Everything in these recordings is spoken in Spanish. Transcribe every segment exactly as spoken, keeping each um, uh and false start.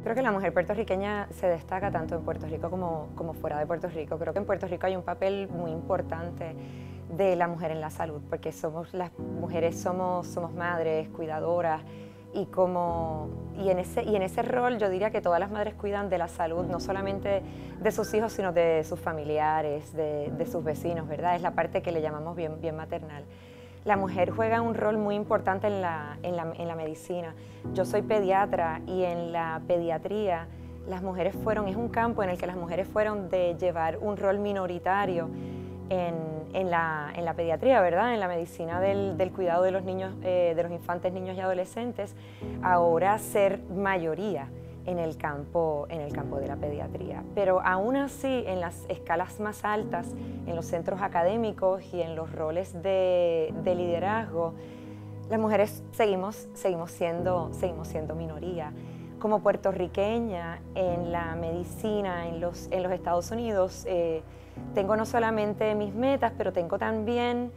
Creo que la mujer puertorriqueña se destaca tanto en Puerto Rico como, como fuera de Puerto Rico. Creo que en Puerto Rico hay un papel muy importante de la mujer en la salud, porque somos las mujeres somos, somos madres, cuidadoras, y, como, y, en ese, y en ese rol yo diría que todas las madres cuidan de la salud, no solamente de sus hijos, sino de sus familiares, de, de sus vecinos, ¿verdad? Es la parte que le llamamos bien, bien maternal. La mujer juega un rol muy importante en la, en, la, en la medicina. Yo soy pediatra y en la pediatría las mujeres fueron, es un campo en el que las mujeres fueron de llevar un rol minoritario en, en, la, en la pediatría, ¿verdad? En la medicina del, del cuidado de los niños, eh, de los infantes, niños y adolescentes, ahora ser mayoría en el campo, en el campo de la pediatría. Pero aún así, en las escalas más altas, en los centros académicos y en los roles de, de liderazgo, las mujeres seguimos, seguimos, siendo, seguimos siendo minoría. Como puertorriqueña, en la medicina, en los, en los Estados Unidos, eh, tengo no solamente mis metas, pero tengo también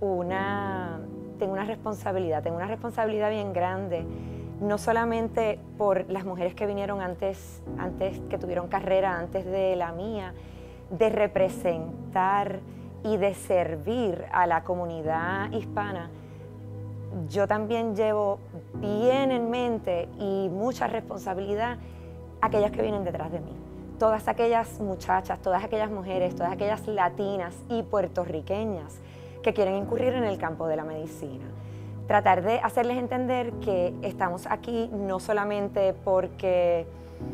una, tengo una responsabilidad, tengo una responsabilidad bien grande, no solamente por las mujeres que vinieron antes, antes, que tuvieron carrera antes de la mía, de representar y de servir a la comunidad hispana. Yo también llevo bien en mente y mucha responsabilidad aquellas que vienen detrás de mí. Todas aquellas muchachas, todas aquellas mujeres, todas aquellas latinas y puertorriqueñas que quieren incurrir en el campo de la medicina. Tratar de hacerles entender que estamos aquí no solamente porque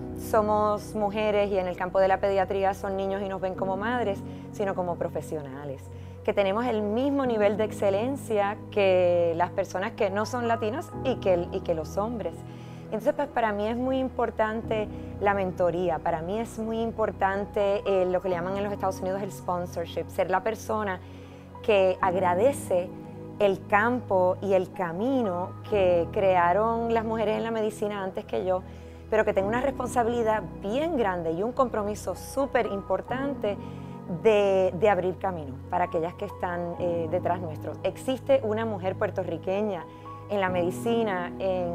somos mujeres y en el campo de la pediatría son niños y nos ven como madres, sino como profesionales, que tenemos el mismo nivel de excelencia que las personas que no son latinas y que, y que los hombres. Entonces, pues para mí es muy importante la mentoría, para mí es muy importante eh, lo que le llaman en los Estados Unidos el sponsorship, ser la persona que agradece el campo y el camino que crearon las mujeres en la medicina antes que yo, pero que tengo una responsabilidad bien grande y un compromiso súper importante de, de abrir camino para aquellas que están eh, detrás nuestros. Existe una mujer puertorriqueña en la medicina, en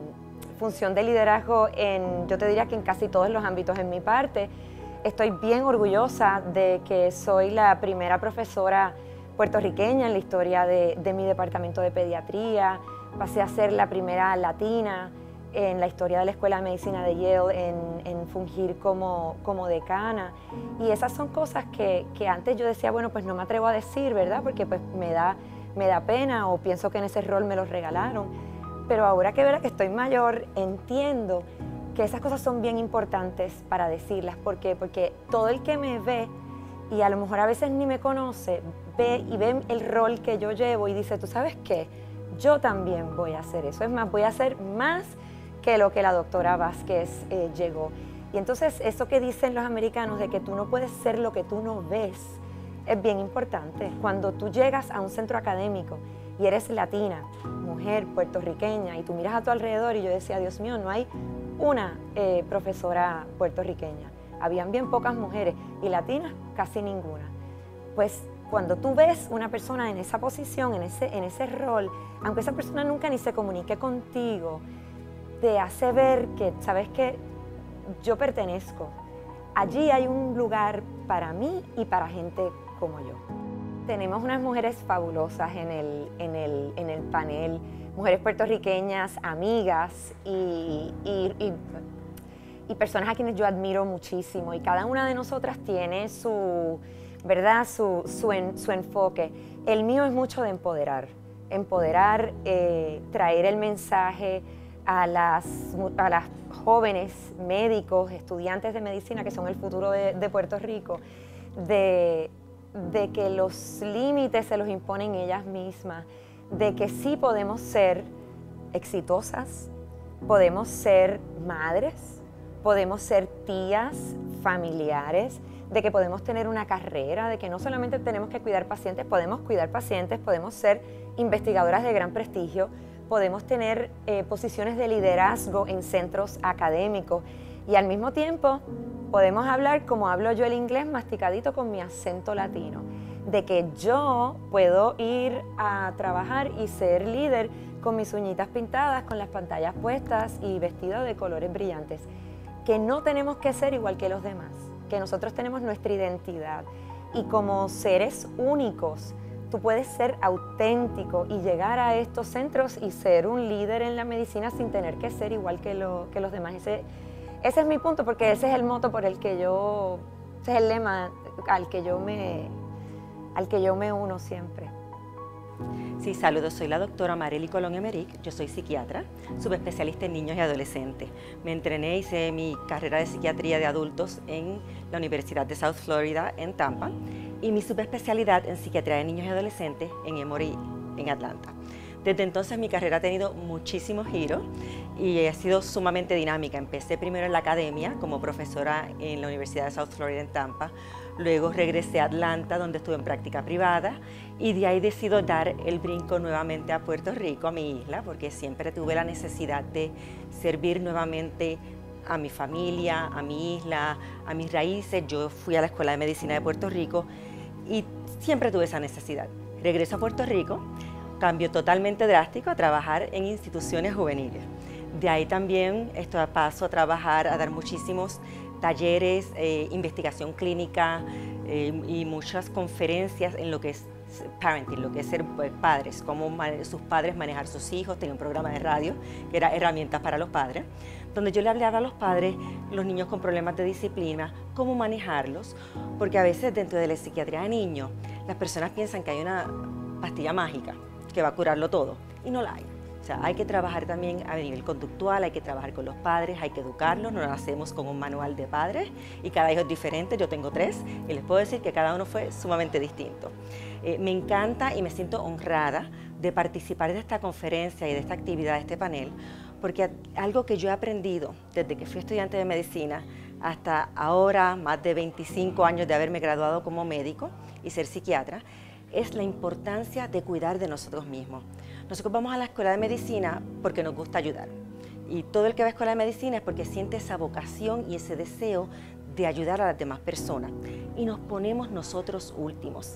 función de liderazgo, en, yo te diría que en casi todos los ámbitos. En mi parte, estoy bien orgullosa de que soy la primera profesora puertorriqueña en la historia de, de mi departamento de pediatría. Pasé a ser la primera latina en la historia de la Escuela de Medicina de Yale en, en fungir como, como decana. Y esas son cosas que, que antes yo decía, bueno, pues no me atrevo a decir, ¿verdad? Porque pues me da, me da pena o pienso que en ese rol me lo regalaron. Pero ahora que, ¿verdad?, que estoy mayor, entiendo que esas cosas son bien importantes para decirlas. ¿Por qué? Porque todo el que me ve y a lo mejor a veces ni me conoce, ve y ve el rol que yo llevo y dice, ¿tú sabes qué? Yo también voy a hacer eso. Es más, voy a hacer más que lo que la doctora Vázquez eh, llegó. Y entonces eso que dicen los americanos de que tú no puedes ser lo que tú no ves, es bien importante. Cuando tú llegas a un centro académico y eres latina, mujer, puertorriqueña, y tú miras a tu alrededor y yo decía, Dios mío, no hay una eh, profesora puertorriqueña. Habían bien pocas mujeres y latinas casi ninguna. Pues cuando tú ves una persona en esa posición, en ese, en ese rol, aunque esa persona nunca ni se comunique contigo, te hace ver que, ¿sabes qué? Yo pertenezco. Allí hay un lugar para mí y para gente como yo. Tenemos unas mujeres fabulosas en el, en el, en el panel, mujeres puertorriqueñas, amigas y, y, y, y personas a quienes yo admiro muchísimo. Y cada una de nosotras tiene su, ¿verdad?, su, su, en, su enfoque. El mío es mucho de empoderar, empoderar, eh, traer el mensaje a las, a las jóvenes médicos, estudiantes de medicina que son el futuro de, de Puerto Rico, de, de que los límites se los imponen ellas mismas, de que sí podemos ser exitosas, podemos ser madres, podemos ser tías, familiares, de que podemos tener una carrera, de que no solamente tenemos que cuidar pacientes, podemos cuidar pacientes, podemos ser investigadoras de gran prestigio, podemos tener eh, posiciones de liderazgo en centros académicos y al mismo tiempo podemos hablar como hablo yo el inglés masticadito con mi acento latino, de que yo puedo ir a trabajar y ser líder con mis uñitas pintadas, con las pantallas puestas y vestida de colores brillantes. que no tenemos que ser igual que los demás, que nosotros tenemos nuestra identidad y como seres únicos, tú puedes ser auténtico y llegar a estos centros y ser un líder en la medicina sin tener que ser igual que, lo, que los demás. Ese, ese es mi punto, porque ese es el moto por el que yo, ese es el lema al que yo me, al que yo me uno siempre. Sí, saludos, soy la doctora Marely Colón Emerick, yo soy psiquiatra, subespecialista en niños y adolescentes. Me entrené, hice mi carrera de psiquiatría de adultos en la Universidad de South Florida en Tampa y mi subespecialidad en psiquiatría de niños y adolescentes en Emory en Atlanta. Desde entonces mi carrera ha tenido muchísimos giros y ha sido sumamente dinámica. Empecé primero en la academia como profesora en la Universidad de South Florida en Tampa, luego regresé a Atlanta donde estuve en práctica privada y de ahí decido dar el brinco nuevamente a Puerto Rico, a mi isla, porque siempre tuve la necesidad de servir nuevamente a mi familia, a mi isla, a mis raíces. Yo fui a la Escuela de Medicina de Puerto Rico y siempre tuve esa necesidad. Regreso a Puerto Rico, cambio totalmente drástico a trabajar en instituciones juveniles. De ahí también esto paso a trabajar, a dar muchísimos talleres, eh, investigación clínica eh, y muchas conferencias en lo que es parenting, lo que es ser pues, padres, cómo sus padres manejar sus hijos. Tenía un programa de radio que era Herramientas para los Padres, donde yo le hablaba a los padres, los niños con problemas de disciplina, cómo manejarlos, porque a veces dentro de la psiquiatría de niños las personas piensan que hay una pastilla mágica que va a curarlo todo, y no la hay. O sea, hay que trabajar también a nivel conductual, hay que trabajar con los padres, hay que educarlos, no lo hacemos con un manual de padres y cada hijo es diferente. Yo tengo tres y les puedo decir que cada uno fue sumamente distinto. Eh, me encanta y me siento honrada de participar de esta conferencia y de esta actividad, de este panel, porque algo que yo he aprendido desde que fui estudiante de medicina hasta ahora, más de veinticinco años de haberme graduado como médico y ser psiquiatra, es la importancia de cuidar de nosotros mismos. Nosotros vamos a la escuela de medicina porque nos gusta ayudar. Y todo el que va a la escuela de medicina es porque siente esa vocación y ese deseo de ayudar a las demás personas. Y nos ponemos nosotros últimos.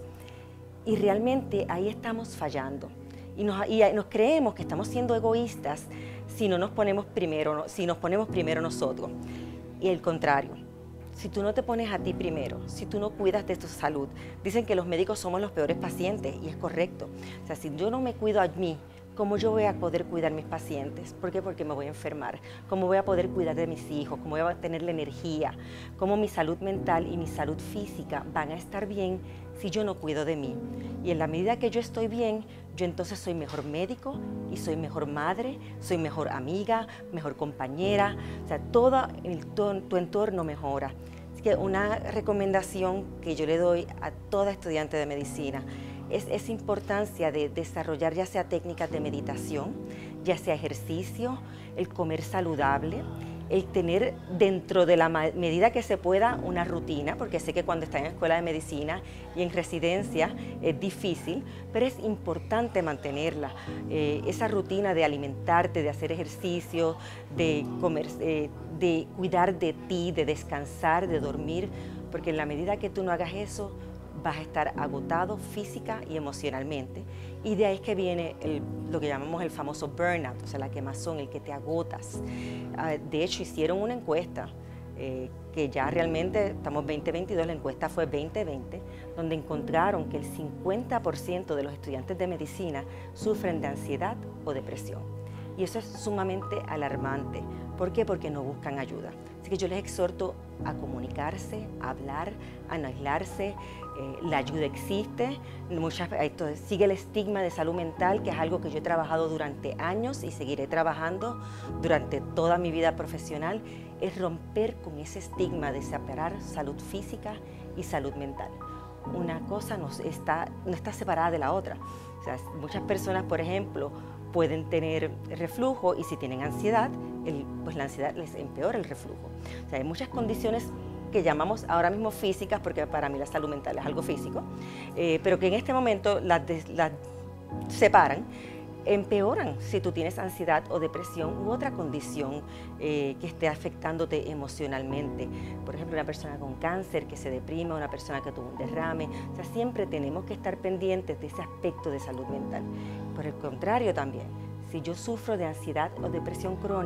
Y realmente ahí estamos fallando. Y nos, y nos creemos que estamos siendo egoístas si no nos ponemos primero, si nos ponemos primero nosotros. Y el contrario. Si tú no te pones a ti primero, si tú no cuidas de tu salud, dicen que los médicos somos los peores pacientes y es correcto. O sea, si yo no me cuido a mí, ¿cómo yo voy a poder cuidar mis pacientes? ¿Por qué? Porque me voy a enfermar. ¿Cómo voy a poder cuidar de mis hijos? ¿Cómo voy a tener la energía? ¿Cómo mi salud mental y mi salud física van a estar bien si yo no cuido de mí? Y en la medida que yo estoy bien, yo entonces soy mejor médico y soy mejor madre, soy mejor amiga, mejor compañera. O sea, todo el, tu, tu entorno mejora. Así que una recomendación que yo le doy a toda estudiante de medicina es esa importancia de desarrollar ya sea técnicas de meditación, ya sea ejercicio, el comer saludable, el tener dentro de la medida que se pueda una rutina, porque sé que cuando están en escuela de medicina y en residencia es difícil, pero es importante mantenerla. Eh, esa rutina de alimentarte, de hacer ejercicio, de comer, eh, de cuidar de ti, de descansar, de dormir, porque en la medida que tú no hagas eso, vas a estar agotado física y emocionalmente. Y de ahí es que viene el, lo que llamamos el famoso burnout, o sea, la quemazón, el que te agotas. Uh, de hecho, hicieron una encuesta, eh, que ya realmente estamos veinte veintidós, la encuesta fue veinte veinte, donde encontraron que el cincuenta por ciento de los estudiantes de medicina sufren de ansiedad o depresión. Y eso es sumamente alarmante. ¿Por qué? Porque no buscan ayuda. Así que yo les exhorto a comunicarse, a hablar, a no aislarse. Eh, la ayuda existe. Muchas, esto, sigue el estigma de salud mental, que es algo que yo he trabajado durante años y seguiré trabajando durante toda mi vida profesional. Es romper con ese estigma de separar salud física y salud mental. Una cosa no está, no está separada de la otra. O sea, muchas personas, por ejemplo, pueden tener reflujo y si tienen ansiedad, el, pues la ansiedad les empeora el reflujo. O sea, hay muchas condiciones que llamamos ahora mismo físicas, porque para mí la salud mental es algo físico, eh, pero que en este momento las, las separan, empeoran si tú tienes ansiedad o depresión u otra condición eh, que esté afectándote emocionalmente. Por ejemplo, una persona con cáncer que se deprime, una persona que tuvo un derrame. O sea, siempre tenemos que estar pendientes de ese aspecto de salud mental. Por el contrario también, si yo sufro de ansiedad o depresión crónica,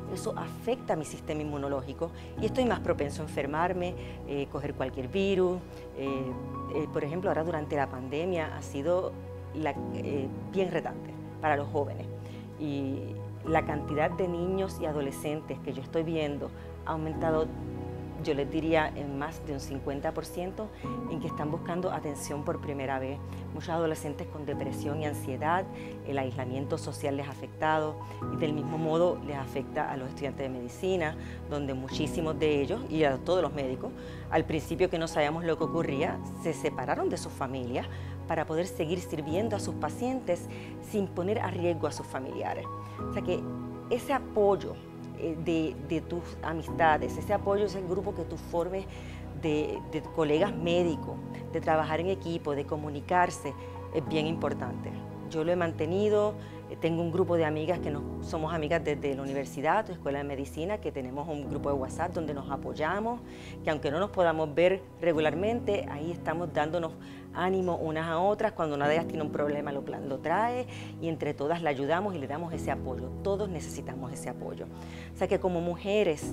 eso afecta a mi sistema inmunológico y estoy más propenso a enfermarme, eh, coger cualquier virus. Eh, eh, por ejemplo, ahora durante la pandemia ha sido la, eh, bien retante para los jóvenes y la cantidad de niños y adolescentes que yo estoy viendo ha aumentado, yo les diría, en más de un cincuenta por ciento, en que están buscando atención por primera vez. Muchos adolescentes con depresión y ansiedad, el aislamiento social les ha afectado y del mismo modo les afecta a los estudiantes de medicina, donde muchísimos de ellos, y a todos los médicos, al principio que no sabíamos lo que ocurría, se separaron de sus familias para poder seguir sirviendo a sus pacientes sin poner a riesgo a sus familiares. O sea que ese apoyo De, de tus amistades, ese apoyo, ese grupo que tú formes de, de colegas médicos, de trabajar en equipo, de comunicarse, es bien importante. Yo lo he mantenido, tengo un grupo de amigas que nos, somos amigas desde la universidad, la Escuela de Medicina, que tenemos un grupo de WhatsApp donde nos apoyamos, que aunque no nos podamos ver regularmente, ahí estamos dándonos ánimo unas a otras. Cuando una de ellas tiene un problema lo, lo trae y entre todas la ayudamos y le damos ese apoyo. Todos necesitamos ese apoyo. O sea que como mujeres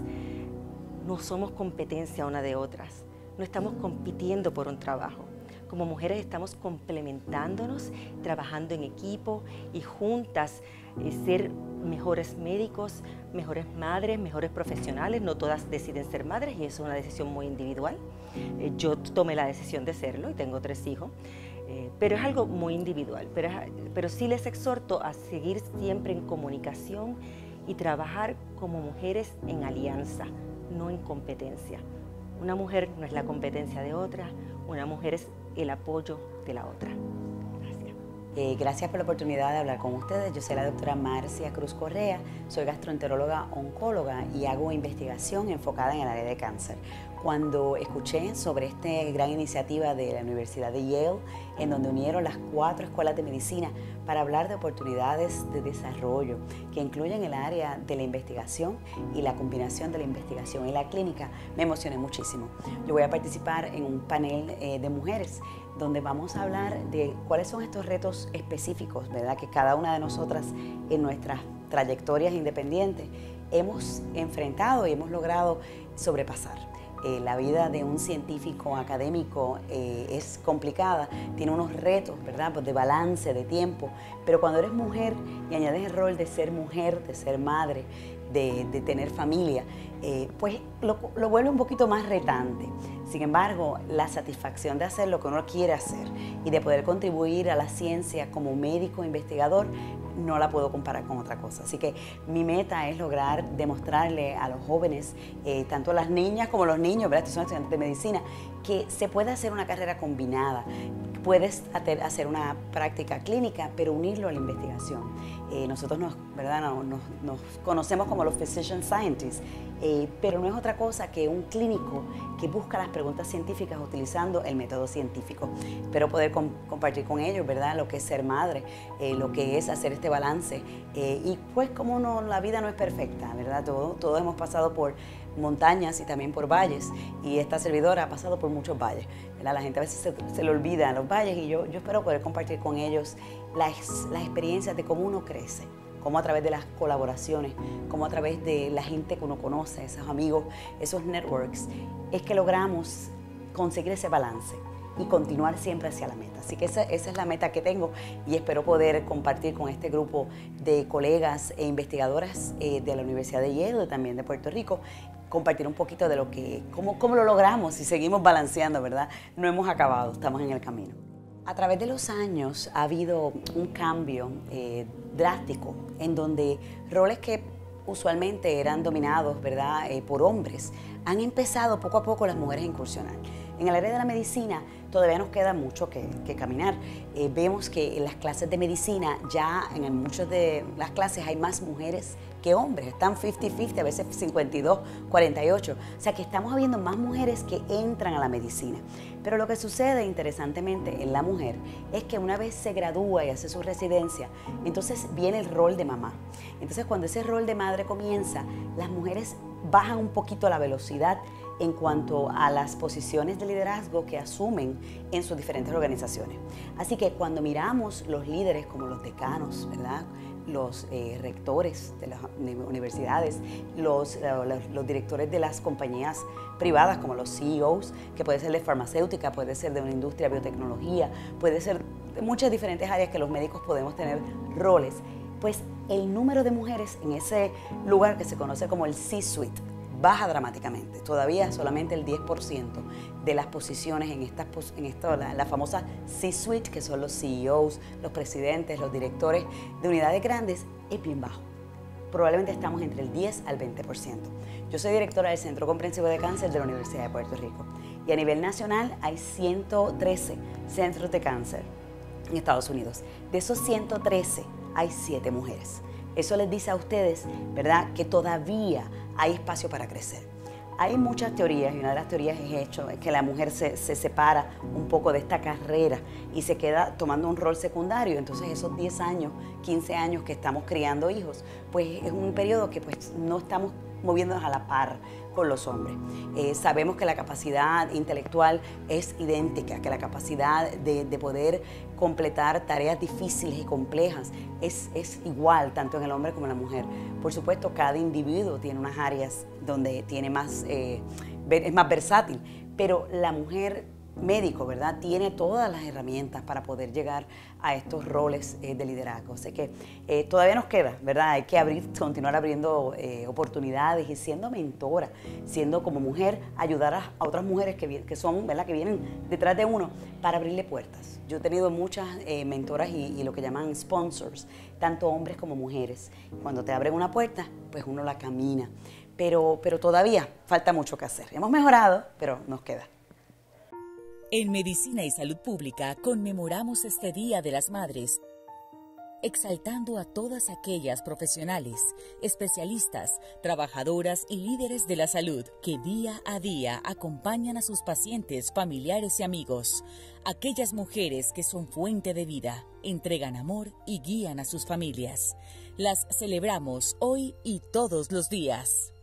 no somos competencia una de otras, no estamos compitiendo por un trabajo. Como mujeres estamos complementándonos, trabajando en equipo y juntas eh, ser mejores médicos, mejores madres, mejores profesionales. No todas deciden ser madres y eso es una decisión muy individual. Eh, yo tomé la decisión de serlo y tengo tres hijos, eh, pero es algo muy individual. Pero, pero sí les exhorto a seguir siempre en comunicación y trabajar como mujeres en alianza, no en competencia. Una mujer no es la competencia de otra, una mujer es el apoyo de la otra. Gracias. Eh, gracias por la oportunidad de hablar con ustedes. Yo soy la doctora Marcia Cruz Correa, soy gastroenteróloga oncóloga y hago investigación enfocada en el área de cáncer. Cuando escuché sobre esta gran iniciativa de la Universidad de Yale, en donde unieron las cuatro escuelas de medicina para hablar de oportunidades de desarrollo que incluyen el área de la investigación y la combinación de la investigación y la clínica, me emocioné muchísimo. Yo voy a participar en un panel eh, de mujeres donde vamos a hablar de cuáles son estos retos específicos, ¿verdad?, que cada una de nosotras en nuestras trayectorias independientes hemos enfrentado y hemos logrado sobrepasar. Eh, la vida de un científico académico eh, es complicada, tiene unos retos, ¿verdad?, pues de balance, de tiempo, pero cuando eres mujer y añades el rol de ser mujer, de ser madre, de, de tener familia, eh, pues lo, lo vuelve un poquito más retante. Sin embargo, la satisfacción de hacer lo que uno quiere hacer y de poder contribuir a la ciencia como médico investigador no la puedo comparar con otra cosa. Así que mi meta es lograr demostrarle a los jóvenes, eh, tanto a las niñas como a los niños, ¿verdad?, estos son estudiantes de medicina, que se puede hacer una carrera combinada. Puedes hacer una práctica clínica, pero unirlo a la investigación. Eh, nosotros nos, ¿verdad?, nos, nos, nos conocemos como los physician scientists, eh, pero no es otra cosa que un clínico que busca las preguntas científicas utilizando el método científico. Espero poder com compartir con ellos, ¿verdad?, lo que es ser madre, eh, lo que es hacer este balance. Eh, y pues como no, la vida no es perfecta, ¿verdad? Todo, todos hemos pasado por montañas y también por valles, y esta servidora ha pasado por muchos valles, ¿verdad? La gente a veces se, se le olvida los valles y yo, yo espero poder compartir con ellos las, las experiencias de cómo uno crece, cómo a través de las colaboraciones, cómo a través de la gente que uno conoce, esos amigos, esos networks, es que logramos conseguir ese balance y continuar siempre hacia la meta. Así que esa, esa es la meta que tengo y espero poder compartir con este grupo de colegas e investigadoras eh, de la Universidad de Yale, también de Puerto Rico, compartir un poquito de lo que, cómo, cómo lo logramos y seguimos balanceando, ¿verdad? No hemos acabado, estamos en el camino. A través de los años ha habido un cambio eh, drástico en donde roles que usualmente eran dominados, ¿verdad?, eh, por hombres, han empezado poco a poco las mujeres a incursionar. En el área de la medicina todavía nos queda mucho que, que caminar. Eh, vemos que en las clases de medicina ya en muchas de las clases hay más mujeres que hombres, están cincuenta cincuenta, a veces cincuenta y dos cuarenta y ocho. O sea que estamos viendo más mujeres que entran a la medicina. Pero lo que sucede interesantemente en la mujer es que una vez se gradúa y hace su residencia, entonces viene el rol de mamá. Entonces cuando ese rol de madre comienza, las mujeres bajan un poquito la velocidad en cuanto a las posiciones de liderazgo que asumen en sus diferentes organizaciones. Así que cuando miramos los líderes como los decanos, ¿verdad?, los eh, rectores de las universidades, los, los, los directores de las compañías privadas como los C E Os, que puede ser de farmacéutica, puede ser de una industria de biotecnología, puede ser de muchas diferentes áreas que los médicos podemos tener roles, pues el número de mujeres en ese lugar que se conoce como el C-Suite baja dramáticamente. Todavía solamente el diez por ciento de las posiciones en, estas, en esto, la, la famosa C-Suite, que son los C E Os, los presidentes, los directores de unidades grandes, es bien bajo. Probablemente estamos entre el diez al veinte por ciento. Yo soy directora del Centro Comprensivo de Cáncer de la Universidad de Puerto Rico y a nivel nacional hay ciento trece centros de cáncer en Estados Unidos. De esos ciento trece hay siete mujeres. Eso les dice a ustedes, ¿verdad?, que todavía hay espacio para crecer. Hay muchas teorías y una de las teorías es, hecho, es que la mujer se, se separa un poco de esta carrera y se queda tomando un rol secundario. Entonces esos diez años, quince años que estamos criando hijos, pues es un periodo que pues no estamos moviéndonos a la par con los hombres. Eh, sabemos que la capacidad intelectual es idéntica, que la capacidad de, de poder completar tareas difíciles y complejas es, es igual tanto en el hombre como en la mujer. Por supuesto, cada individuo tiene unas áreas donde tiene más, eh, es más versátil, pero la mujer médico, ¿verdad?, tiene todas las herramientas para poder llegar a estos roles eh, de liderazgo. Así que eh, todavía nos queda, ¿verdad? Hay que abrir, continuar abriendo eh, oportunidades y siendo mentora, siendo como mujer, ayudar a, a otras mujeres que, que son, ¿verdad?, que vienen detrás de uno para abrirle puertas. Yo he tenido muchas eh, mentoras y, y lo que llaman sponsors, tanto hombres como mujeres. Cuando te abren una puerta, pues uno la camina. Pero, pero todavía falta mucho que hacer. Hemos mejorado, pero nos queda. En Medicina y Salud Pública conmemoramos este Día de las Madres, exaltando a todas aquellas profesionales, especialistas, trabajadoras y líderes de la salud que día a día acompañan a sus pacientes, familiares y amigos, aquellas mujeres que son fuente de vida, entregan amor y guían a sus familias. Las celebramos hoy y todos los días.